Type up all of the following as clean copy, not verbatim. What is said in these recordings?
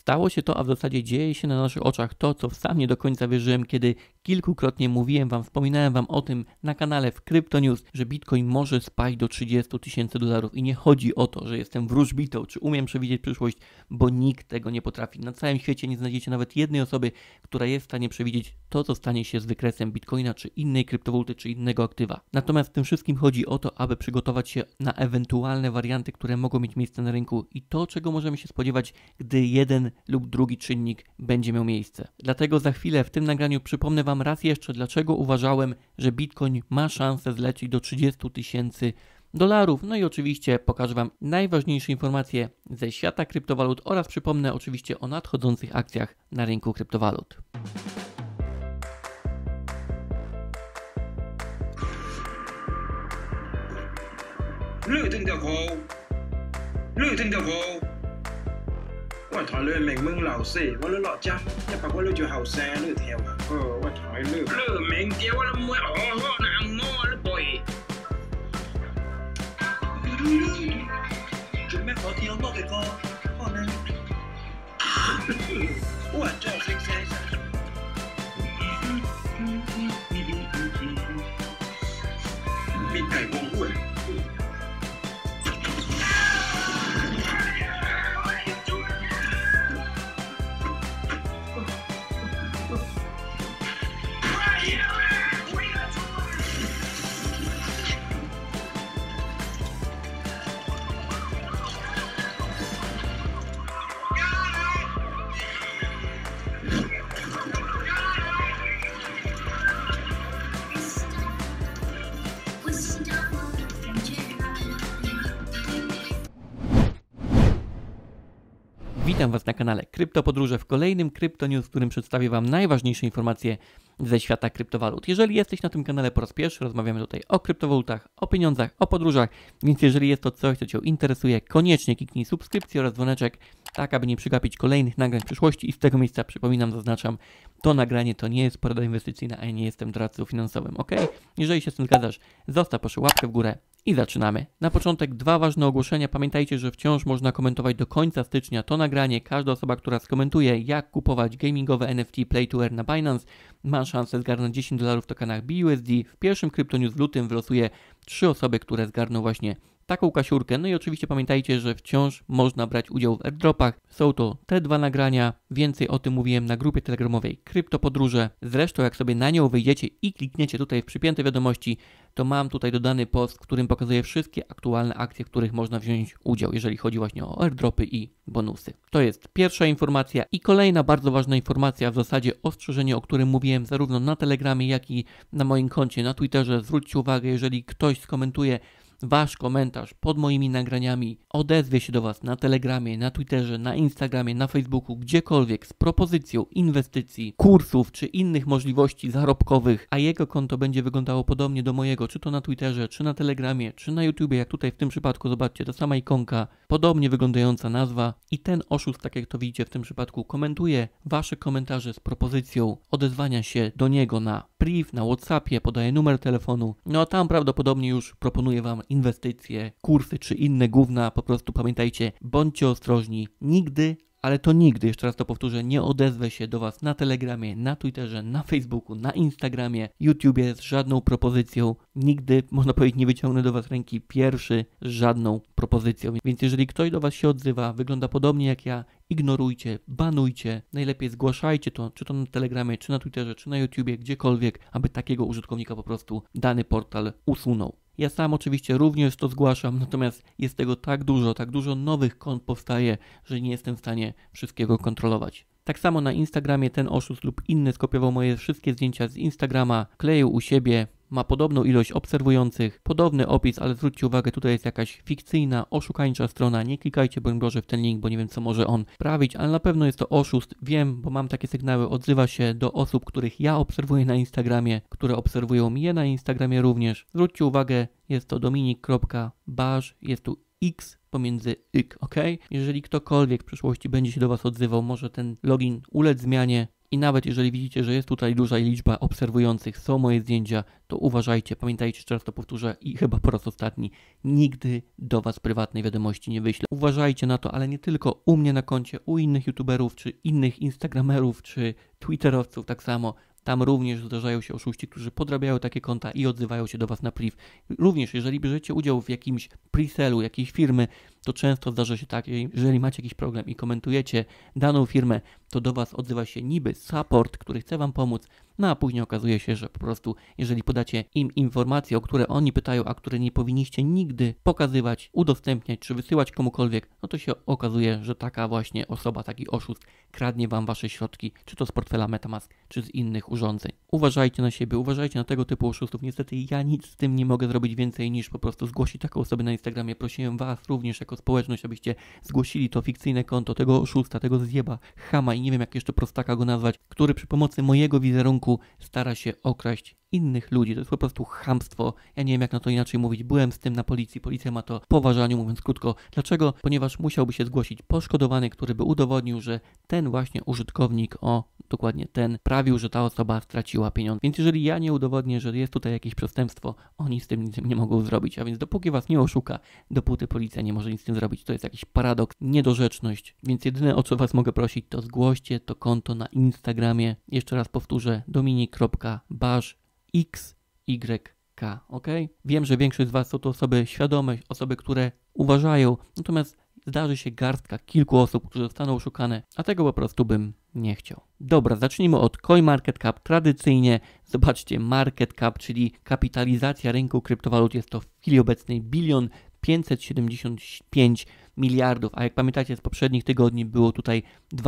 Stało się to, a w zasadzie dzieje się na naszych oczach to, co sam nie do końca wierzyłem, kiedy kilkukrotnie mówiłem wam, wspominałem wam o tym na kanale w Crypto News, że Bitcoin może spaść do $30,000 i nie chodzi o to, że jestem wróżbitą, czy umiem przewidzieć przyszłość, bo nikt tego nie potrafi. Na całym świecie nie znajdziecie nawet jednej osoby, która jest w stanie przewidzieć to, co stanie się z wykresem Bitcoina, czy innej kryptowaluty, czy innego aktywa. Natomiast w tym wszystkim chodzi o to, aby przygotować się na ewentualne warianty, które mogą mieć miejsce na rynku i to, czego możemy się spodziewać, gdy jeden lub drugi czynnik będzie miał miejsce. Dlatego za chwilę w tym nagraniu przypomnę wam raz jeszcze, dlaczego uważałem, że Bitcoin ma szansę zlecieć do $30,000. No i oczywiście pokażę wam najważniejsze informacje ze świata kryptowalut oraz przypomnę oczywiście o nadchodzących akcjach na rynku kryptowalut. What thằng lên mình mưng lẩu xỉ, what lỡ lọ chắc bà có lưu cho hậu xe lưu theo à? What thằng lưu mình kéo nó mua họ nàng mua nó bồi. Chúng mẹ có thiếu một cái con, họ này. What trời xinh xinh. Mình cày bông uổng. Witam was na kanale Kryptopodróże w kolejnym Crypto News, w którym przedstawię wam najważniejsze informacje ze świata kryptowalut. Jeżeli jesteś na tym kanale po raz pierwszy, rozmawiamy tutaj o kryptowalutach, o pieniądzach, o podróżach, więc jeżeli jest to coś, co cię interesuje, koniecznie kliknij subskrypcję oraz dzwoneczek, tak aby nie przegapić kolejnych nagrań w przyszłości i z tego miejsca przypominam, zaznaczam, to nagranie to nie jest porada inwestycyjna, a ja nie jestem doradcą finansowym, ok? Jeżeli się z tym zgadzasz, zostaw proszę łapkę w górę i zaczynamy. Na początek dwa ważne ogłoszenia. Pamiętajcie, że wciąż można komentować do końca stycznia to nagranie. Każda osoba, która skomentuje, jak kupować gamingowe NFT Play to Earn na Binance, ma szansę zgarnąć $10 w tokenach BUSD. W pierwszym Crypto News w lutym wylosuje 3 osoby, które zgarną właśnie taką kasiurkę. No i oczywiście pamiętajcie, że wciąż można brać udział w airdropach. Są to te dwa nagrania. Więcej o tym mówiłem na grupie telegramowej Kryptopodróże. Zresztą jak sobie na nią wejdziecie i klikniecie tutaj w przypięte wiadomości, to mam tutaj dodany post, w którym pokazuję wszystkie aktualne akcje, w których można wziąć udział, jeżeli chodzi właśnie o airdropy i bonusy. To jest pierwsza informacja i kolejna bardzo ważna informacja, w zasadzie ostrzeżenie, o którym mówiłem zarówno na Telegramie, jak i na moim koncie na Twitterze. Zwróćcie uwagę, jeżeli ktoś skomentuje wasz komentarz pod moimi nagraniami, odezwie się do was na Telegramie, na Twitterze, na Instagramie, na Facebooku, gdziekolwiek z propozycją inwestycji, kursów czy innych możliwości zarobkowych, a jego konto będzie wyglądało podobnie do mojego, czy to na Twitterze, czy na Telegramie, czy na YouTubie, jak tutaj w tym przypadku, zobaczcie, ta sama ikonka, podobnie wyglądająca nazwa i ten oszust, tak jak to widzicie w tym przypadku, komentuje wasze komentarze z propozycją odezwania się do niego na priv, na WhatsAppie, podaje numer telefonu, no a tam prawdopodobnie już proponuje wam inwestycje, kursy czy inne gówna. Po prostu pamiętajcie, bądźcie ostrożni. Nigdy, ale to nigdy, jeszcze raz to powtórzę, nie odezwę się do was na Telegramie, na Twitterze, na Facebooku, na Instagramie, YouTubie z żadną propozycją. Nigdy, można powiedzieć, nie wyciągnę do was ręki pierwszy z żadną propozycją. Więc jeżeli ktoś do was się odzywa, wygląda podobnie jak ja, ignorujcie, banujcie, najlepiej zgłaszajcie to, czy to na Telegramie, czy na Twitterze, czy na YouTubie, gdziekolwiek, aby takiego użytkownika po prostu dany portal usunął. Ja sam oczywiście również to zgłaszam, natomiast jest tego tak dużo nowych kont powstaje, że nie jestem w stanie wszystkiego kontrolować. Tak samo na Instagramie ten oszust lub inny skopiował moje wszystkie zdjęcia z Instagrama, kleił u siebie, ma podobną ilość obserwujących, podobny opis, ale zwróćcie uwagę, tutaj jest jakaś fikcyjna, oszukańcza strona, nie klikajcie broń Boże w ten link, bo nie wiem co może on prawić, ale na pewno jest to oszust, wiem, bo mam takie sygnały, odzywa się do osób, których ja obserwuję na Instagramie, które obserwują mnie na Instagramie również. Zwróćcie uwagę, jest to dominik.barz, jest tu X pomiędzy ik, ok? Jeżeli ktokolwiek w przyszłości będzie się do was odzywał, może ten login ulec zmianie I nawet jeżeli widzicie, że jest tutaj duża liczba obserwujących, są moje zdjęcia, to uważajcie, pamiętajcie, jeszcze raz to powtórzę i chyba po raz ostatni, nigdy do Was prywatnej wiadomości nie wyślę. Uważajcie na to, ale nie tylko u mnie na koncie, u innych youtuberów, czy innych instagramerów, czy twitterowców tak samo. Tam również zdarzają się oszuści, którzy podrabiają takie konta i odzywają się do Was na priv. Również, jeżeli bierzecie udział w jakimś pre-selu jakiejś firmy, to często zdarza się tak, jeżeli macie jakiś problem i komentujecie daną firmę, to do Was odzywa się niby support, który chce Wam pomóc, no a później okazuje się, że po prostu jeżeli podacie im informacje, o które oni pytają, a które nie powinniście nigdy pokazywać, udostępniać czy wysyłać komukolwiek, no to się okazuje, że taka właśnie osoba, taki oszust kradnie Wam Wasze środki, czy to z portfela MetaMask, czy z innych urządzeń. Uważajcie na siebie, uważajcie na tego typu oszustów. Niestety ja nic z tym nie mogę zrobić więcej niż po prostu zgłosić taką osobę na Instagramie. Prosiłem Was również jako społeczność, abyście zgłosili to fikcyjne konto tego oszusta, tego zjeba, chama i nie wiem jak jeszcze prostaka go nazwać, który przy pomocy mojego wizerunku stara się okraść innych ludzi. To jest po prostu chamstwo. Ja nie wiem jak na to inaczej mówić. Byłem z tym na policji. Policja ma to po uważaniu, mówiąc krótko. Dlaczego? Ponieważ musiałby się zgłosić poszkodowany, który by udowodnił, że ten właśnie użytkownik, dokładnie ten, prawił, że ta osoba straciła pieniądze. Więc jeżeli ja nie udowodnię, że jest tutaj jakieś przestępstwo, oni z tym nic nie mogą zrobić. A więc dopóki Was nie oszuka, dopóty policja nie może nic z tym zrobić. To jest jakiś paradoks, niedorzeczność. Więc jedyne o co Was mogę prosić, to zgłoście to konto na Instagramie. Jeszcze raz powtórzę, dominik.baszXYK, ok? Wiem, że większość z Was są to osoby świadome, osoby, które uważają, natomiast zdarzy się garstka kilku osób, które zostaną oszukane, a tego po prostu bym nie chciał. Dobra, zacznijmy od CoinMarketCap. Tradycyjnie zobaczcie market cap, czyli kapitalizacja rynku kryptowalut, jest to w chwili obecnej 1 575 miliardów, a jak pamiętacie z poprzednich tygodni było tutaj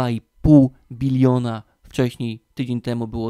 2,5 biliona. Wcześniej, tydzień temu było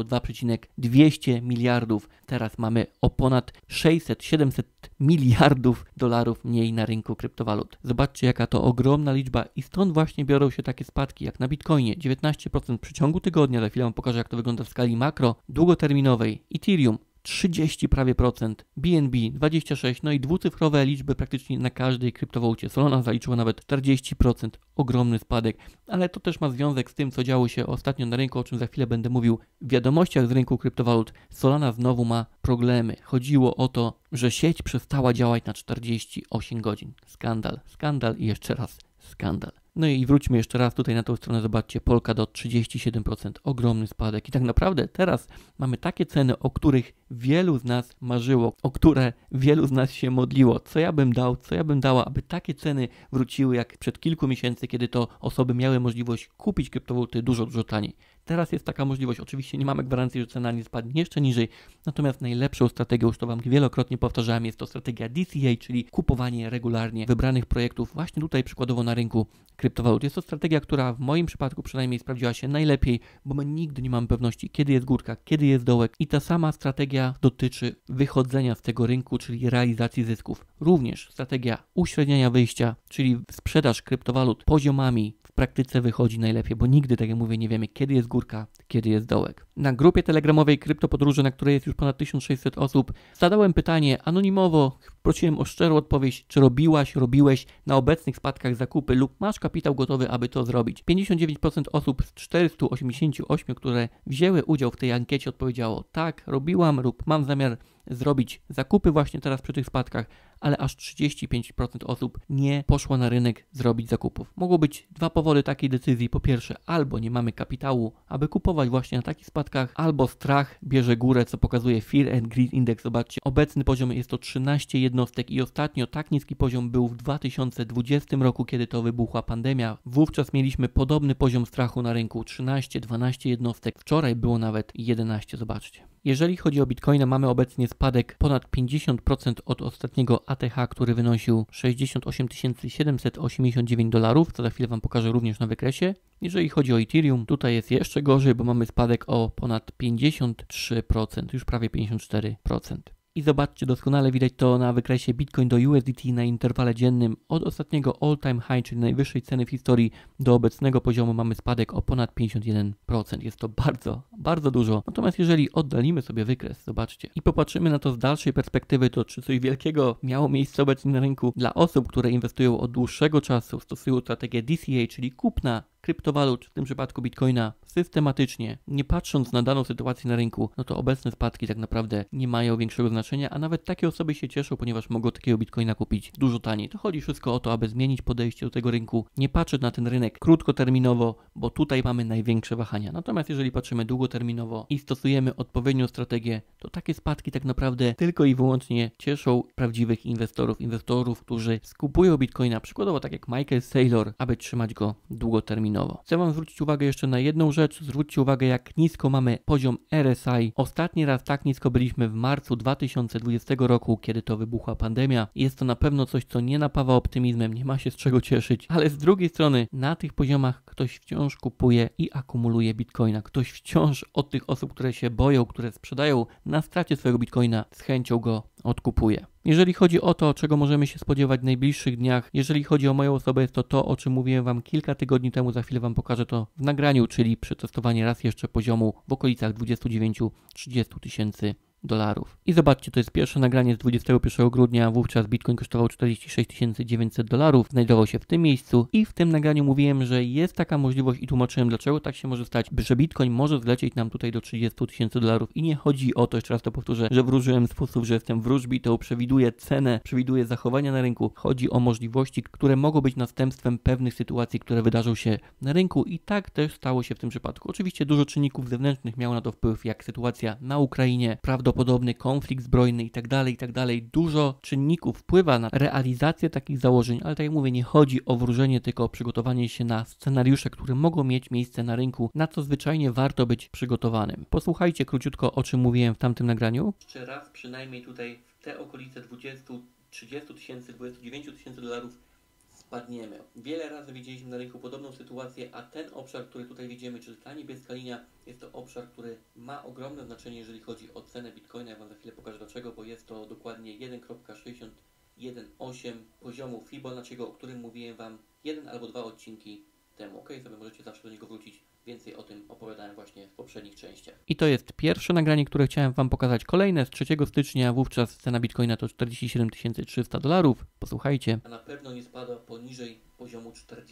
2,200 miliardów, teraz mamy o ponad 600-700 miliardów dolarów mniej na rynku kryptowalut. Zobaczcie jaka to ogromna liczba i stąd właśnie biorą się takie spadki jak na Bitcoinie 19% w przeciągu tygodnia, za chwilę Wam pokażę jak to wygląda w skali makro, długoterminowej, Ethereum 30 prawie procent, BNB 26, no i dwucyfrowe liczby praktycznie na każdej kryptowalucie. Solana zaliczyła nawet 40%, ogromny spadek, ale to też ma związek z tym, co działo się ostatnio na rynku, o czym za chwilę będę mówił w wiadomościach z rynku kryptowalut. Solana znowu ma problemy. Chodziło o to, że sieć przestała działać na 48 godzin. Skandal i jeszcze raz skandal. No i wróćmy jeszcze raz tutaj na tą stronę, zobaczcie, Polkadot 37%, ogromny spadek i tak naprawdę teraz mamy takie ceny, o których wielu z nas marzyło, o które wielu z nas się modliło. Co ja bym dała, aby takie ceny wróciły jak przed kilku miesięcy, kiedy to osoby miały możliwość kupić kryptowaluty dużo taniej. Teraz jest taka możliwość, oczywiście nie mamy gwarancji, że cena nie spadnie jeszcze niżej, natomiast najlepszą strategią, już to Wam wielokrotnie powtarzałem, jest to strategia DCA, czyli kupowanie regularnie wybranych projektów właśnie tutaj przykładowo na rynku kryptowalut. Jest to strategia, która w moim przypadku przynajmniej sprawdziła się najlepiej, bo my nigdy nie mamy pewności, kiedy jest górka, kiedy jest dołek i ta sama strategia dotyczy wychodzenia z tego rynku, czyli realizacji zysków. Również strategia uśredniania wyjścia, czyli sprzedaż kryptowalut poziomami w praktyce wychodzi najlepiej, bo nigdy, tak jak mówię, nie wiemy, kiedy jest górka, kiedy jest dołek. Na grupie telegramowej Kryptopodróże, na której jest już ponad 1600 osób, zadałem pytanie anonimowo, prosiłem o szczerą odpowiedź, czy robiłeś na obecnych spadkach zakupy lub masz kapitał gotowy, aby to zrobić. 59% osób z 488, które wzięły udział w tej ankiecie odpowiedziało tak, robiłam lub mam zamiar zrobić zakupy właśnie teraz przy tych spadkach, ale aż 35% osób nie poszło na rynek zrobić zakupów. Mogą być dwa powody takiej decyzji. Po pierwsze, albo nie mamy kapitału, aby kupować właśnie na takich spadkach, albo strach bierze górę, co pokazuje Fear and Greed Index. Zobaczcie, obecny poziom jest to 13 jednostek i ostatnio tak niski poziom był w 2020 roku, kiedy to wybuchła pandemia. Wówczas mieliśmy podobny poziom strachu na rynku, 13-12 jednostek. Wczoraj było nawet 11, zobaczcie. Jeżeli chodzi o Bitcoina, mamy obecnie spadek ponad 50% od ostatniego ATH, który wynosił 68 789 dolarów, co za chwilę Wam pokażę również na wykresie. Jeżeli chodzi o Ethereum, tutaj jest jeszcze gorzej, bo mamy spadek o ponad 53%, już prawie 54%. I zobaczcie, doskonale widać to na wykresie Bitcoin do USDT na interwale dziennym. Od ostatniego all-time high, czyli najwyższej ceny w historii, do obecnego poziomu mamy spadek o ponad 51%. Jest to bardzo dużo. Natomiast jeżeli oddalimy sobie wykres, zobaczcie, i popatrzymy na to z dalszej perspektywy, to czy coś wielkiego miało miejsce obecnie na rynku dla osób, które inwestują od dłuższego czasu, stosują strategię DCA, czyli kupna kryptowalut, w tym przypadku Bitcoina, systematycznie, nie patrząc na daną sytuację na rynku, no to obecne spadki tak naprawdę nie mają większego znaczenia, a nawet takie osoby się cieszą, ponieważ mogą takiego Bitcoina kupić dużo taniej. To chodzi wszystko o to, aby zmienić podejście do tego rynku, nie patrzeć na ten rynek krótkoterminowo, bo tutaj mamy największe wahania. Natomiast jeżeli patrzymy długoterminowo i stosujemy odpowiednią strategię, to takie spadki tak naprawdę tylko i wyłącznie cieszą prawdziwych inwestorów, którzy skupują Bitcoina, przykładowo tak jak Michael Saylor, aby trzymać go długoterminowo. Chcę Wam zwrócić uwagę jeszcze na jedną rzecz. Zwróćcie uwagę, jak nisko mamy poziom RSI. Ostatni raz tak nisko byliśmy w marcu 2020 roku, kiedy to wybuchła pandemia. Jest to na pewno coś, co nie napawa optymizmem, nie ma się z czego cieszyć, ale z drugiej strony na tych poziomach ktoś wciąż kupuje i akumuluje Bitcoina. Ktoś wciąż od tych osób, które się boją, które sprzedają na stracie swojego Bitcoina, z chęcią go odkupuje. Jeżeli chodzi o to, czego możemy się spodziewać w najbliższych dniach, jeżeli chodzi o moją osobę, jest to, o czym mówiłem Wam kilka tygodni temu, za chwilę Wam pokażę to w nagraniu, czyli przetestowanie raz jeszcze poziomu w okolicach 29-30 tysięcy dolarów. I zobaczcie, to jest pierwsze nagranie z 21 grudnia, wówczas Bitcoin kosztował 46 900 dolarów, znajdował się w tym miejscu i w tym nagraniu mówiłem, że jest taka możliwość i tłumaczyłem, dlaczego tak się może stać, że Bitcoin może zlecieć nam tutaj do 30 tysięcy dolarów i nie chodzi o to, jeszcze raz to powtórzę, że wróżyłem w sposób, że jestem wróżbitą, przewiduję cenę, przewiduję zachowania na rynku. Chodzi o możliwości, które mogą być następstwem pewnych sytuacji, które wydarzą się na rynku i tak też stało się w tym przypadku. Oczywiście dużo czynników zewnętrznych miało na to wpływ, jak sytuacja na Ukrainie, prawdopodobny konflikt zbrojny i tak dalej. Dużo czynników wpływa na realizację takich założeń, ale tak jak mówię, nie chodzi o wróżenie, tylko o przygotowanie się na scenariusze, które mogą mieć miejsce na rynku, na co zwyczajnie warto być przygotowanym. Posłuchajcie króciutko, o czym mówiłem w tamtym nagraniu. Jeszcze raz przynajmniej tutaj w te okolice 20, 30 tysięcy, 29 tysięcy dolarów spadniemy. Wiele razy widzieliśmy na rynku podobną sytuację, a ten obszar, który tutaj widzimy, czyli ta niebieska linia, jest to obszar, który ma ogromne znaczenie, jeżeli chodzi o cenę Bitcoina. Ja Wam za chwilę pokażę dlaczego, bo jest to dokładnie 1.618 poziomu Fibonacciego, o którym mówiłem Wam 1 albo 2 odcinki temu. Ok, sobie możecie zawsze do niego wrócić. Więcej o tym opowiadałem właśnie w poprzednich częściach. I to jest pierwsze nagranie, które chciałem Wam pokazać. Kolejne z 3 stycznia, wówczas cena Bitcoina to 47 300 dolarów. Posłuchajcie. A na pewno nie spada poniżej poziomu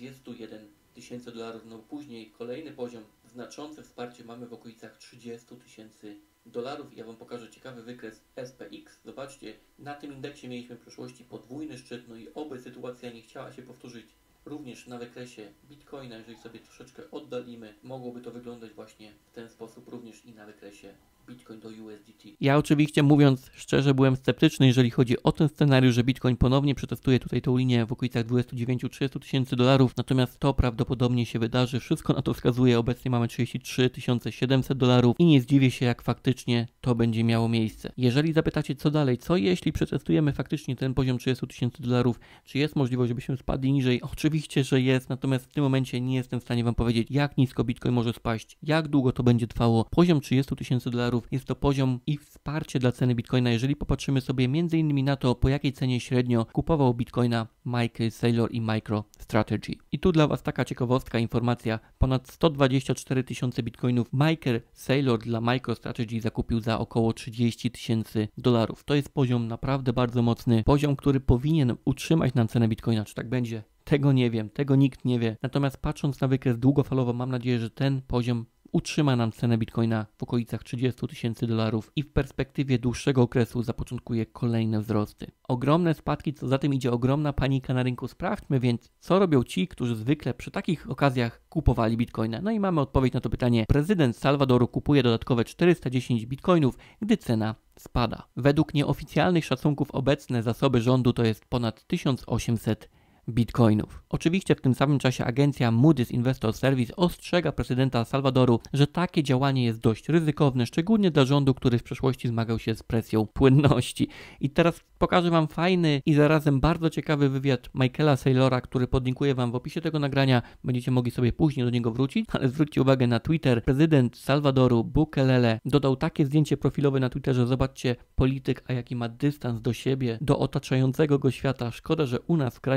41 tysięcy dolarów. No później kolejny poziom, znaczące wsparcie mamy w okolicach 30 tysięcy dolarów. Ja Wam pokażę ciekawy wykres SPX. Zobaczcie, na tym indeksie mieliśmy w przeszłości podwójny szczyt, no i oby sytuacja nie chciała się powtórzyć. Również na wykresie Bitcoina, jeżeli sobie troszeczkę oddalimy, mogłoby to wyglądać właśnie w ten sposób, również i na wykresie Bitcoin do USDT. Ja oczywiście, mówiąc szczerze, byłem sceptyczny, jeżeli chodzi o ten scenariusz, że Bitcoin ponownie przetestuje tutaj tą linię w okolicach 29-30 tysięcy dolarów, natomiast to prawdopodobnie się wydarzy. Wszystko na to wskazuje. Obecnie mamy 33 700 dolarów i nie zdziwię się, jak faktycznie to będzie miało miejsce. Jeżeli zapytacie, co dalej, co jeśli przetestujemy faktycznie ten poziom 30 tysięcy dolarów, czy jest możliwość, żebyśmy spadli niżej? Oczywiście, że jest, natomiast w tym momencie nie jestem w stanie Wam powiedzieć, jak nisko Bitcoin może spaść, jak długo to będzie trwało. Poziom 30 tysięcy dolarów jest to poziom i wsparcie dla ceny Bitcoina. Jeżeli popatrzymy sobie m.in. na to, po jakiej cenie średnio kupował Bitcoina Michael Saylor i MicroStrategy. I tu dla Was taka ciekawostka, informacja. Ponad 124 tysiące Bitcoinów Michael Saylor dla MicroStrategy zakupił za około 30 tysięcy dolarów. To jest poziom naprawdę bardzo mocny. Poziom, który powinien utrzymać nam cenę Bitcoina. Czy tak będzie? Tego nie wiem, tego nikt nie wie. Natomiast patrząc na wykres długofalowo, mam nadzieję, że ten poziom utrzyma nam cenę Bitcoina w okolicach 30 tysięcy dolarów i w perspektywie dłuższego okresu zapoczątkuje kolejne wzrosty. Ogromne spadki, co za tym idzie ogromna panika na rynku. Sprawdźmy więc, co robią ci, którzy zwykle przy takich okazjach kupowali Bitcoina. No i mamy odpowiedź na to pytanie. Prezydent Salwadoru kupuje dodatkowe 410 Bitcoinów, gdy cena spada. Według nieoficjalnych szacunków obecne zasoby rządu to jest ponad 1800 Bitcoinów. Oczywiście w tym samym czasie agencja Moody's Investor Service ostrzega prezydenta Salwadoru, że takie działanie jest dość ryzykowne, szczególnie dla rządu, który w przeszłości zmagał się z presją płynności. I teraz pokażę Wam fajny i zarazem bardzo ciekawy wywiad Michaela Saylora, który podlinkuję Wam w opisie tego nagrania. Będziecie mogli sobie później do niego wrócić, ale zwróćcie uwagę na Twitter. Prezydent Salwadoru Bukele dodał takie zdjęcie profilowe na Twitterze. Zobaczcie, polityk, a jaki ma dystans do siebie, do otaczającego go świata. Szkoda, że u nas w kraju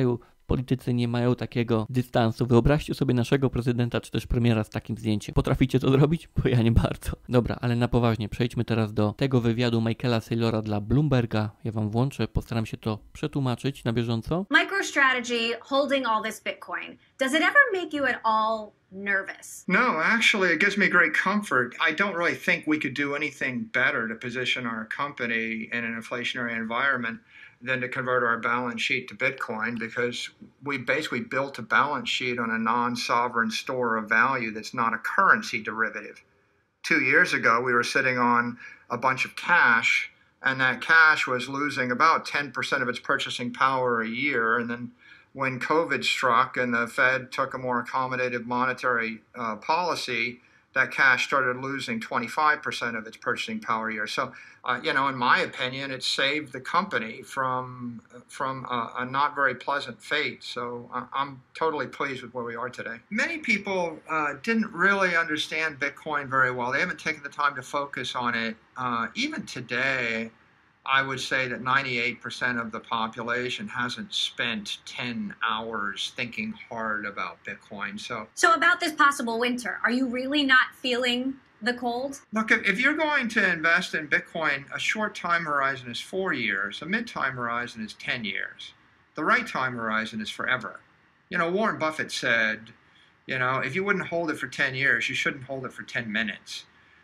Politycy nie mają takiego dystansu. Wyobraźcie sobie naszego prezydenta czy też premiera z takim zdjęciem. Potraficie to zrobić? Bo ja nie bardzo. Dobra, ale na poważnie, przejdźmy teraz do tego wywiadu Michaela Saylora dla Bloomberga. Ja wam włączę, postaram się to przetłumaczyć na bieżąco. MicroStrategy holding all this Bitcoin. Does it ever make you at all nervous? No, actually, it gives me great comfort. I don't really think we could do anything better to position our company in an inflationary environment than to convert our balance sheet to Bitcoin, because we basically built a balance sheet on a non-sovereign store of value that's not a currency derivative. 2 years ago, we were sitting on a bunch of cash, and that cash was losing about 10% of its purchasing power a year. And then when COVID struck and the Fed took a more accommodative monetary policy, that cash started losing 25% of its purchasing power a year. So, in my opinion, it saved the company from a not very pleasant fate. So I'm totally pleased with where we are today. Many people didn't really understand Bitcoin very well. They haven't taken the time to focus on it. Even today, I would say that 98% of the population hasn't spent 10 hours thinking hard about Bitcoin. So about this possible winter, are you really not feeling the cold? Look, if you're going to invest in Bitcoin, a short time horizon is 4 years, a mid-time horizon is 10 years. The right time horizon is forever. Warren Buffett said, if you wouldn't hold it for 10 years, you shouldn't hold it for 10 minutes.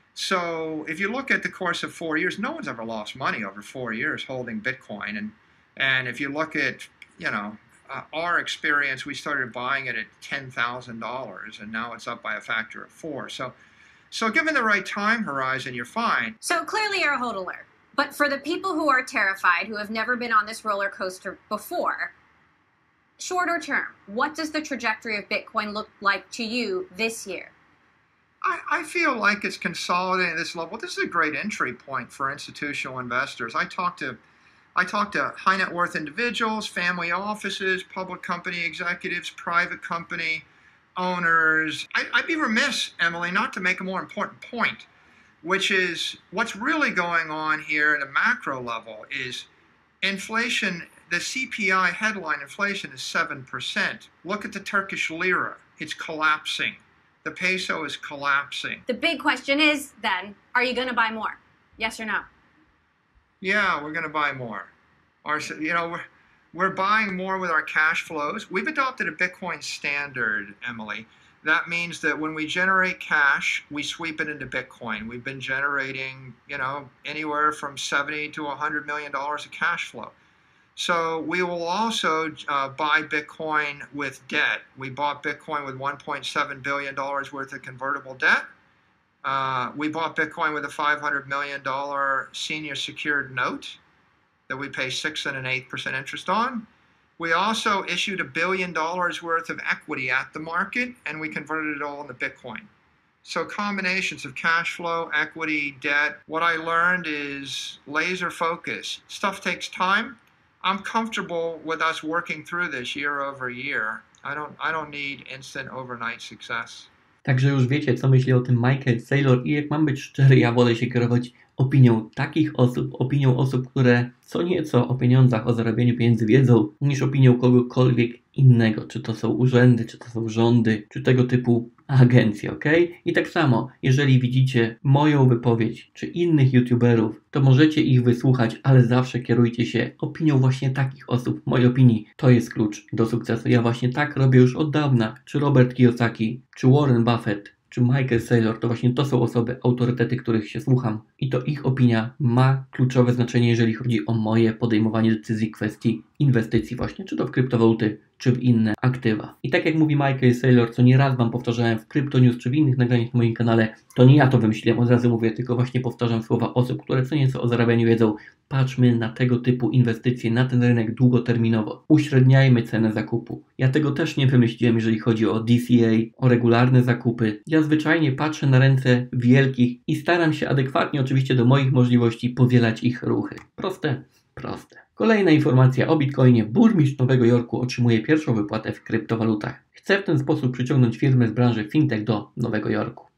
So if you look at the course of 4 years, no one's ever lost money over 4 years holding Bitcoin. And if you look at, our experience, we started buying it at $10,000, and now it's up by a factor of 4. So given the right time horizon, you're fine. So clearly you're a hodler. But for the people who are terrified, who have never been on this roller coaster before, shorter term, what does the trajectory of Bitcoin look like to you this year? I feel like it's consolidating at this level. This is a great entry point for institutional investors. I talk to high net worth individuals, family offices, public company executives, private company owners. I'd be remiss, Emily, not to make a more important point, which is what's really going on here at a macro level is inflation. The CPI headline inflation is 7%. Look at the Turkish lira. It's collapsing. The peso is collapsing. The big question is, then, are you going to buy more? Yes or no? Yeah, we're going to buy more. We're buying more with our cash flows. We've adopted a Bitcoin standard, Emily. That means that when we generate cash, we sweep it into Bitcoin. We've been generating, anywhere from $70 to $100 million of cash flow. So we will also buy Bitcoin with debt. We bought Bitcoin with $1.7 billion worth of convertible debt. We bought Bitcoin with a $500 million senior secured note that we pay 6 1/8% interest on. We also issued $1 billion worth of equity at the market, and we converted it all into Bitcoin. So combinations of cash flow, equity, debt. What I learned is laser focus. Stuff takes time. I'm comfortable with us working through this year over year. I don't need instant overnight success. Także już wiecie, co myśli o tym Michael Saylor i jak mam być szczery, ja wolę się kierować opinią takich osób, opinią osób, które co nieco o pieniądzach, o zarabianiu pieniędzy wiedzą, niż opinią kogokolwiek innego, czy to są urzędy, czy to są rządy, czy tego typu agencje, ok? I tak samo, jeżeli widzicie moją wypowiedź, czy innych youtuberów, to możecie ich wysłuchać, ale zawsze kierujcie się opinią właśnie takich osób. W mojej opinii to jest klucz do sukcesu. Ja właśnie tak robię już od dawna. Czy Robert Kiyosaki, czy Warren Buffett, czy Michael Saylor, to właśnie to są osoby, autorytety, których się słucham. I to ich opinia ma kluczowe znaczenie, jeżeli chodzi o moje podejmowanie decyzji w kwestii inwestycji właśnie, czy to w kryptowaluty, czy w inne aktywa. I tak jak mówi Michael Saylor, co nieraz wam powtarzałem w Crypto News, czy w innych nagraniach na moim kanale, to nie ja to wymyśliłem, od razu mówię, tylko właśnie powtarzam słowa osób, które co nieco o zarabianiu wiedzą. Patrzmy na tego typu inwestycje, na ten rynek długoterminowo. Uśredniajmy cenę zakupu. Ja tego też nie wymyśliłem, jeżeli chodzi o DCA, o regularne zakupy. Ja zwyczajnie patrzę na ręce wielkich i staram się adekwatnie oczywiście do moich możliwości powielać ich ruchy. Proste, proste. Kolejna informacja o Bitcoinie. Burmistrz Nowego Jorku otrzymuje pierwszą wypłatę w kryptowalutach. Chce w ten sposób przyciągnąć firmy z branży fintech do Nowego Jorku.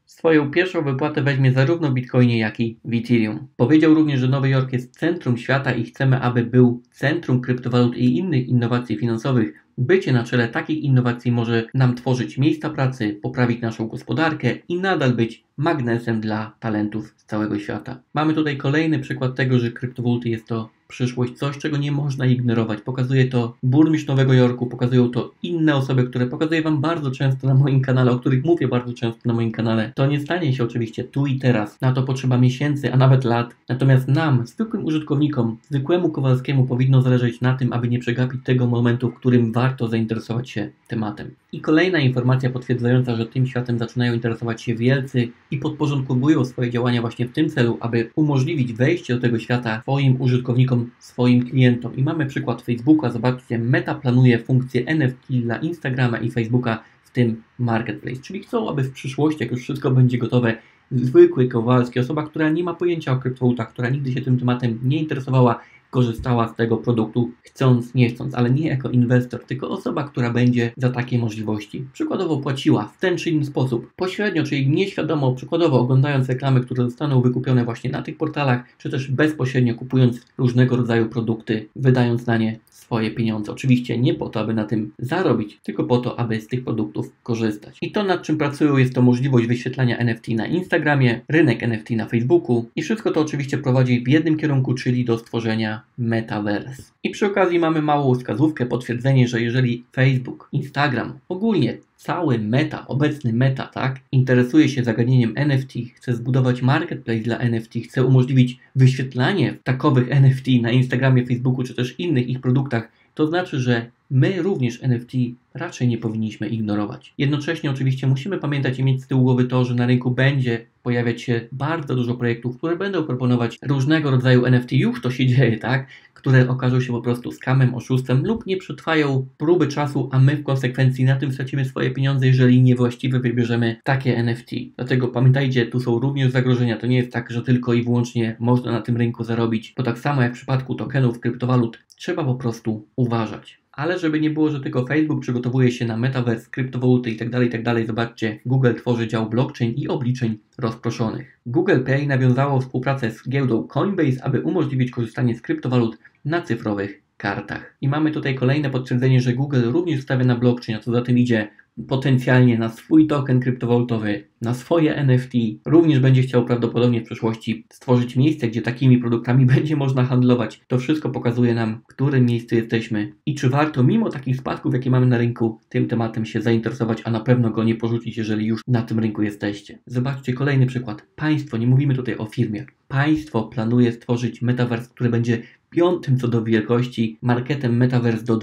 Swoją pierwszą wypłatę weźmie zarówno w Bitcoinie, jak i w Ethereum. Powiedział również, że Nowy Jork jest centrum świata i chcemy, aby był centrum kryptowalut i innych innowacji finansowych. Bycie na czele takich innowacji może nam tworzyć miejsca pracy, poprawić naszą gospodarkę i nadal być magnesem dla talentów z całego świata. Mamy tutaj kolejny przykład tego, że kryptowaluty jest to przyszłość, coś czego nie można ignorować. Pokazuje to burmistrz Nowego Jorku, pokazują to inne osoby, które pokazuję Wam bardzo często na moim kanale, o których mówię bardzo często na moim kanale. To nie stanie się oczywiście tu i teraz, na to potrzeba miesięcy, a nawet lat. Natomiast nam, zwykłym użytkownikom, zwykłemu Kowalskiemu powinno zależeć na tym, aby nie przegapić tego momentu, w którym warto zainteresować się tematem. I kolejna informacja potwierdzająca, że tym światem zaczynają interesować się wielcy i podporządkowują swoje działania właśnie w tym celu, aby umożliwić wejście do tego świata swoim użytkownikom, swoim klientom. I mamy przykład Facebooka. Zobaczcie, Meta planuje funkcję NFT dla Instagrama i Facebooka, w tym Marketplace. Czyli chcą, aby w przyszłości, jak już wszystko będzie gotowe, zwykły Kowalski, osoba, która nie ma pojęcia o kryptowalutach, która nigdy się tym tematem nie interesowała, korzystała z tego produktu chcąc, nie chcąc, ale nie jako inwestor, tylko osoba, która będzie za takie możliwości przykładowo płaciła w ten czy inny sposób, pośrednio, czyli nieświadomo, przykładowo oglądając reklamy, które zostaną wykupione właśnie na tych portalach, czy też bezpośrednio kupując różnego rodzaju produkty, wydając na nie swoje pieniądze. Oczywiście nie po to, aby na tym zarobić, tylko po to, aby z tych produktów korzystać. I to, nad czym pracują, jest to możliwość wyświetlania NFT na Instagramie, rynek NFT na Facebooku i wszystko to oczywiście prowadzi w jednym kierunku, czyli do stworzenia Metaverse. I przy okazji mamy małą wskazówkę, potwierdzenie, że jeżeli Facebook, Instagram, ogólnie cały Meta, obecny Meta, tak, interesuje się zagadnieniem NFT, chce zbudować marketplace dla NFT, chce umożliwić wyświetlanie takowych NFT na Instagramie, Facebooku czy też innych ich produktach, to znaczy, że my również NFT raczej nie powinniśmy ignorować. Jednocześnie oczywiście musimy pamiętać i mieć z tyłu głowy to, że na rynku będzie pojawiać się bardzo dużo projektów, które będą proponować różnego rodzaju NFT, już to się dzieje, tak, które okażą się po prostu scamem, oszustwem lub nie przetrwają próby czasu, a my w konsekwencji na tym stracimy swoje pieniądze, jeżeli niewłaściwie wybierzemy takie NFT. Dlatego pamiętajcie, tu są również zagrożenia. To nie jest tak, że tylko i wyłącznie można na tym rynku zarobić, bo tak samo jak w przypadku tokenów, kryptowalut, trzeba po prostu uważać. Ale żeby nie było, że tylko Facebook przygotowuje się na metaverse, kryptowaluty itd., zobaczcie, Google tworzy dział blockchain i obliczeń rozproszonych. Google Pay nawiązało współpracę z giełdą Coinbase, aby umożliwić korzystanie z kryptowalut na cyfrowych kartach. I mamy tutaj kolejne potwierdzenie, że Google również stawia na blockchain, a co za tym idzie, potencjalnie na swój token kryptowalutowy, na swoje NFT. Również będzie chciał prawdopodobnie w przyszłości stworzyć miejsce, gdzie takimi produktami będzie można handlować. To wszystko pokazuje nam, w którym miejscu jesteśmy i czy warto, mimo takich spadków, jakie mamy na rynku, tym tematem się zainteresować, a na pewno go nie porzucić, jeżeli już na tym rynku jesteście. Zobaczcie kolejny przykład. Państwo, nie mówimy tutaj o firmie, państwo planuje stworzyć metaverse, który będzie piątym co do wielkości marketem Metaverse do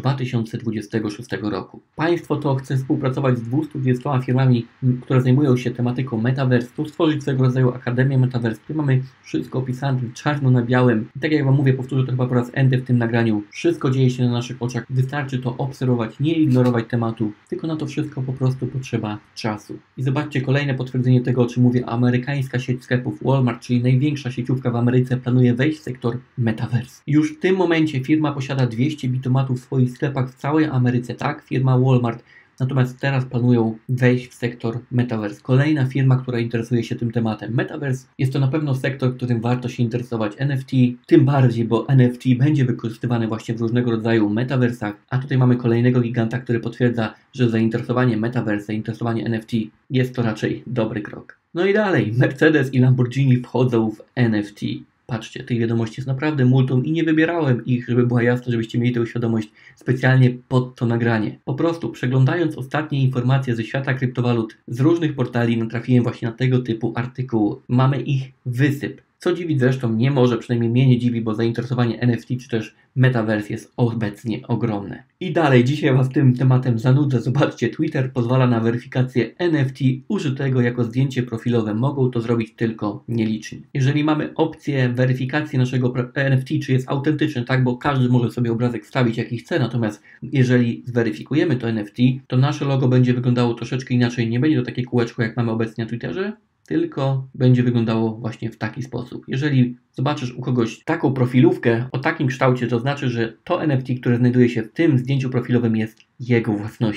2026 roku. Państwo to chce współpracować z 220 firmami, które zajmują się tematyką Metaverse, tu stworzyć swego rodzaju Akademię Metaverse, tu mamy wszystko opisane czarno na białym. I tak jak Wam mówię, powtórzę to chyba po raz enty w tym nagraniu, wszystko dzieje się na naszych oczach, wystarczy to obserwować, nie ignorować tematu, tylko na to wszystko po prostu potrzeba czasu. I zobaczcie kolejne potwierdzenie tego, o czym mówię, amerykańska sieć sklepów Walmart, czyli największa sieciówka w Ameryce, planuje wejść w sektor Metaverse. Już w tym momencie firma posiada 200 bitomatów w swoich sklepach w całej Ameryce, tak? Firma Walmart. Natomiast teraz planują wejść w sektor Metaverse. Kolejna firma, która interesuje się tym tematem. Metaverse jest to na pewno sektor, którym warto się interesować. NFT tym bardziej, bo NFT będzie wykorzystywane właśnie w różnego rodzaju metaversach. A tutaj mamy kolejnego giganta, który potwierdza, że zainteresowanie Metaverse, zainteresowanie NFT jest to raczej dobry krok. No i dalej, Mercedes i Lamborghini wchodzą w NFT. Patrzcie, tych wiadomości jest naprawdę multum i nie wybierałem ich, żeby była jasna, żebyście mieli tę świadomość specjalnie pod to nagranie. Po prostu przeglądając ostatnie informacje ze świata kryptowalut z różnych portali natrafiłem właśnie na tego typu artykuły. Mamy ich wysyp. Co dziwić zresztą nie może, przynajmniej mnie nie dziwi, bo zainteresowanie NFT czy też Metaverse jest obecnie ogromne. I dalej, dzisiaj Was tym tematem zanudzę. Zobaczcie, Twitter pozwala na weryfikację NFT użytego jako zdjęcie profilowe. Mogą to zrobić tylko nieliczni. Jeżeli mamy opcję weryfikacji naszego NFT, czy jest autentyczny, tak, bo każdy może sobie obrazek wstawić jaki chce, natomiast jeżeli zweryfikujemy to NFT, to nasze logo będzie wyglądało troszeczkę inaczej. Nie będzie to takie kółeczko, jak mamy obecnie na Twitterze, tylko będzie wyglądało właśnie w taki sposób. Jeżeli zobaczysz u kogoś taką profilówkę o takim kształcie, to znaczy, że to NFT, które znajduje się w tym zdjęciu profilowym, jest jego własnością.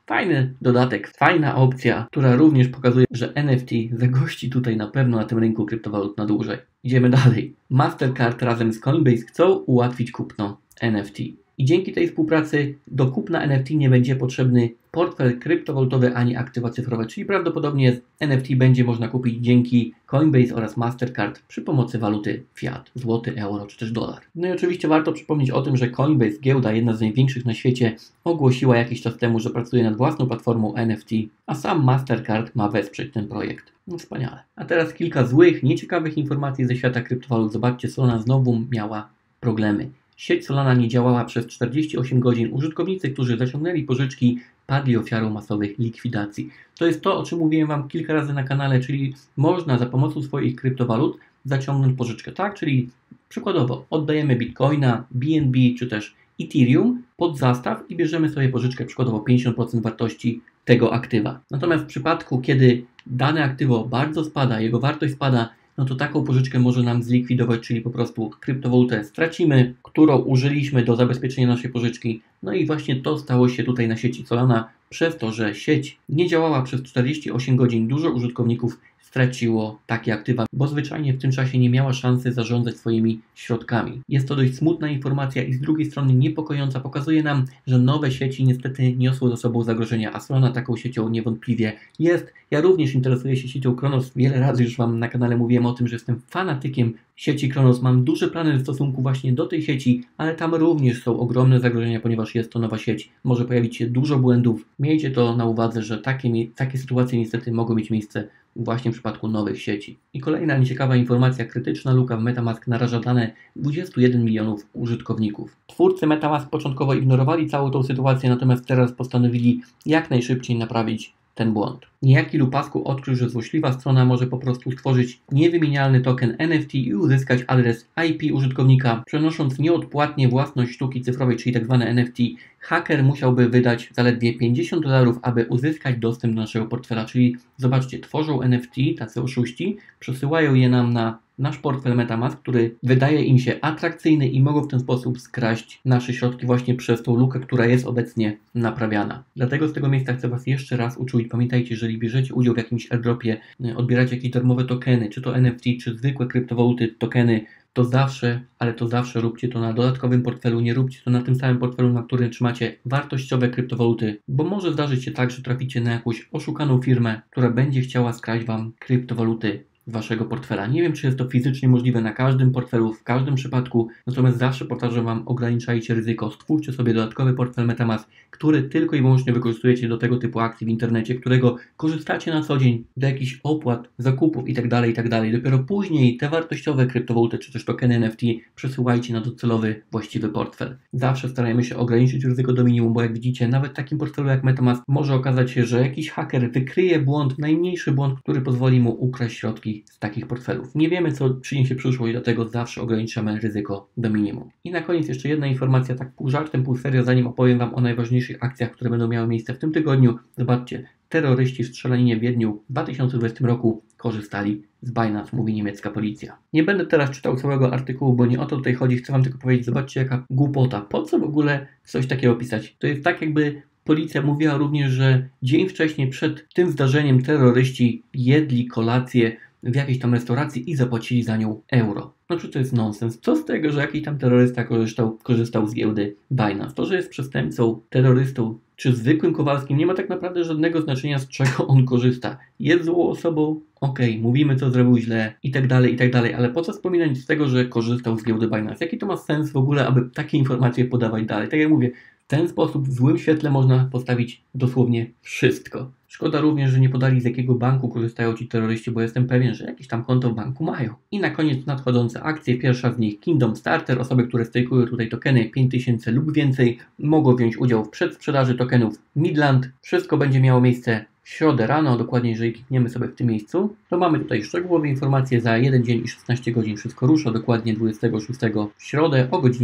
Fajny dodatek, fajna opcja, która również pokazuje, że NFT zagości tutaj na pewno na tym rynku kryptowalut na dłużej. Idziemy dalej. Mastercard razem z Coinbase chcą ułatwić kupno NFT. I dzięki tej współpracy do kupna NFT nie będzie potrzebny portfel kryptowalutowy ani aktywa cyfrowe, czyli prawdopodobnie NFT będzie można kupić dzięki Coinbase oraz Mastercard przy pomocy waluty fiat, złoty, euro czy też dolar. No i oczywiście warto przypomnieć o tym, że Coinbase, giełda, jedna z największych na świecie, ogłosiła jakiś czas temu, że pracuje nad własną platformą NFT, a sam Mastercard ma wesprzeć ten projekt. No wspaniale. A teraz kilka złych, nieciekawych informacji ze świata kryptowalut. Zobaczcie, Solana znowu miała problemy. Sieć Solana nie działała przez 48 godzin. Użytkownicy, którzy zaciągnęli pożyczki, padli ofiarą masowych likwidacji. To jest to, o czym mówiłem Wam kilka razy na kanale, czyli można za pomocą swoich kryptowalut zaciągnąć pożyczkę, tak? Czyli przykładowo oddajemy Bitcoina, BNB czy też Ethereum pod zastaw i bierzemy sobie pożyczkę przykładowo 50% wartości tego aktywa. Natomiast w przypadku, kiedy dane aktywo bardzo spada, jego wartość spada, no to taką pożyczkę może nam zlikwidować, czyli po prostu kryptowalutę stracimy, którą użyliśmy do zabezpieczenia naszej pożyczki. No i właśnie to stało się tutaj na sieci Solana. Przez to, że sieć nie działała przez 48 godzin, dużo użytkowników straciło takie aktywa, bo zwyczajnie w tym czasie nie miała szansy zarządzać swoimi środkami. Jest to dość smutna informacja i z drugiej strony niepokojąca. Pokazuje nam, że nowe sieci niestety niosły ze sobą zagrożenia, a Solana taką siecią niewątpliwie jest. Ja również interesuję się siecią Kronos. Wiele razy już Wam na kanale mówiłem o tym, że jestem fanatykiem sieci Kronos. Mam duże plany w stosunku właśnie do tej sieci, ale tam również są ogromne zagrożenia, ponieważ jest to nowa sieć. Może pojawić się dużo błędów. Miejcie to na uwadze, że takie sytuacje niestety mogą mieć miejsce właśnie w przypadku nowych sieci. I kolejna nieciekawa informacja, krytyczna luka w MetaMask naraża dane 21 milionów użytkowników. Twórcy MetaMask początkowo ignorowali całą tą sytuację, natomiast teraz postanowili jak najszybciej naprawić ten błąd. Niejaki Lupasku odkrył, że złośliwa strona może po prostu stworzyć niewymienialny token NFT i uzyskać adres IP użytkownika, przenosząc nieodpłatnie własność sztuki cyfrowej, czyli tzw. NFT. Haker musiałby wydać zaledwie $50, aby uzyskać dostęp do naszego portfela, czyli zobaczcie, tworzą NFT, tacy oszuści, przesyłają je nam na nasz portfel MetaMask, który wydaje im się atrakcyjny i mogą w ten sposób skraść nasze środki właśnie przez tą lukę, która jest obecnie naprawiana. Dlatego z tego miejsca chcę Was jeszcze raz uczulić. Pamiętajcie, jeżeli bierzecie udział w jakimś airdropie, odbieracie jakieś darmowe tokeny, czy to NFT, czy zwykłe kryptowaluty, tokeny, to zawsze, ale to zawsze róbcie to na dodatkowym portfelu, nie róbcie to na tym samym portfelu, na którym trzymacie wartościowe kryptowaluty, bo może zdarzyć się tak, że traficie na jakąś oszukaną firmę, która będzie chciała skraść Wam kryptowaluty z Waszego portfela. Nie wiem, czy jest to fizycznie możliwe na każdym portfelu, w każdym przypadku, natomiast zawsze powtarzam Wam, ograniczajcie ryzyko, stwórzcie sobie dodatkowy portfel MetaMask, który tylko i wyłącznie wykorzystujecie do tego typu akcji w internecie, którego korzystacie na co dzień, do jakichś opłat, zakupów itd., itd. Dopiero później te wartościowe kryptowaluty, czy też tokeny NFT przesyłajcie na docelowy, właściwy portfel. Zawsze starajmy się ograniczyć ryzyko do minimum, bo jak widzicie, nawet w takim portfelu jak MetaMask może okazać się, że jakiś haker wykryje błąd, najmniejszy błąd, który pozwoli mu ukraść środki z takich portfelów. Nie wiemy, co przyniesie przyszłość, dlatego zawsze ograniczamy ryzyko do minimum. I na koniec jeszcze jedna informacja, tak pół żartem, pół serio, zanim opowiem Wam o najważniejszych akcjach, które będą miały miejsce w tym tygodniu. Zobaczcie, terroryści w strzelaninie w Wiedniu w 2020 roku korzystali z Binance, mówi niemiecka policja. Nie będę teraz czytał całego artykułu, bo nie o to tutaj chodzi, chcę Wam tylko powiedzieć, zobaczcie jaka głupota. Po co w ogóle coś takiego pisać? To jest tak, jakby policja mówiła również, że dzień wcześniej przed tym zdarzeniem terroryści jedli kolację w jakiejś tam restauracji i zapłacili za nią euro. No przecież to jest nonsens. Co z tego, że jakiś tam terrorysta korzystał z giełdy Binance? To, że jest przestępcą, terrorystą czy zwykłym Kowalskim, nie ma tak naprawdę żadnego znaczenia, z czego on korzysta. Jest złą osobą, okej, mówimy co zrobił źle i tak dalej, ale po co wspominać z tego, że korzystał z giełdy Binance? Jaki to ma sens w ogóle, aby takie informacje podawać dalej? Tak jak mówię, w ten sposób w złym świetle można postawić dosłownie wszystko. Szkoda również, że nie podali, z jakiego banku korzystają ci terroryści, bo jestem pewien, że jakieś tam konto w banku mają. I na koniec nadchodzące akcje. Pierwsza z nich Kingdom Starter. Osoby, które stejkują tutaj tokeny 5000 lub więcej, mogą wziąć udział w przedsprzedaży tokenów Midland. Wszystko będzie miało miejsce w środę rano, dokładnie jeżeli klikniemy sobie w tym miejscu, to mamy tutaj szczegółowe informacje za 1 dzień i 16 godzin. Wszystko rusza, dokładnie 26 w środę o godzinie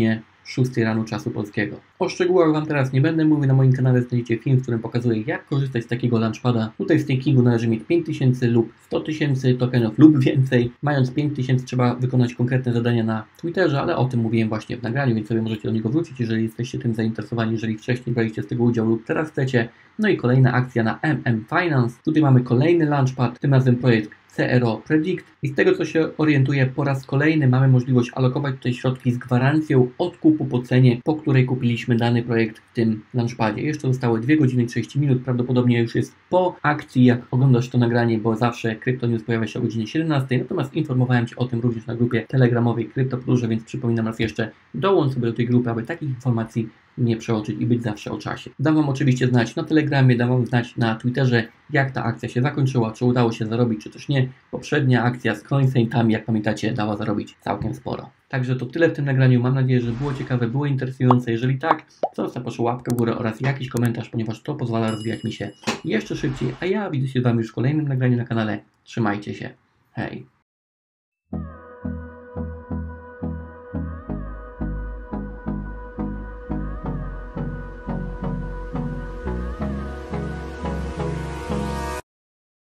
6 rano czasu polskiego. O szczegółach Wam teraz nie będę mówił, na moim kanale znajdziecie film, w którym pokazuję, jak korzystać z takiego launchpada. Tutaj w stakingu należy mieć 5000 lub 100 000 tokenów lub więcej. Mając 5000 trzeba wykonać konkretne zadania na Twitterze, ale o tym mówiłem właśnie w nagraniu, więc sobie możecie do niego wrócić, jeżeli jesteście tym zainteresowani, jeżeli wcześniej braliście z tego udział lub teraz chcecie. No i kolejna akcja na MM Finance. Tutaj mamy kolejny launchpad, tym razem projekt CRO Predict i z tego co się orientuję, po raz kolejny mamy możliwość alokować tutaj środki z gwarancją odkupu po cenie, po której kupiliśmy dany projekt w tym launchpadzie. Jeszcze zostały 2 godziny i 30 minut, prawdopodobnie już jest po akcji, jak oglądasz to nagranie, bo zawsze Crypto News pojawia się o godzinie 17, natomiast informowałem Cię o tym również na grupie telegramowej Crypto Podróże, więc przypominam raz jeszcze, dołącz sobie do tej grupy, aby takich informacji nie przeoczyć i być zawsze o czasie. Dam Wam oczywiście znać na Telegramie, dam Wam znać na Twitterze, jak ta akcja się zakończyła, czy udało się zarobić, czy też nie. Poprzednia akcja z CoinSaintami, jak pamiętacie, dała zarobić całkiem sporo. Także to tyle w tym nagraniu. Mam nadzieję, że było ciekawe, było interesujące. Jeżeli tak, zostaw proszę łapkę w górę oraz jakiś komentarz, ponieważ to pozwala rozwijać mi się jeszcze szybciej. A ja widzę się z Wami już w kolejnym nagraniu na kanale. Trzymajcie się. Hej!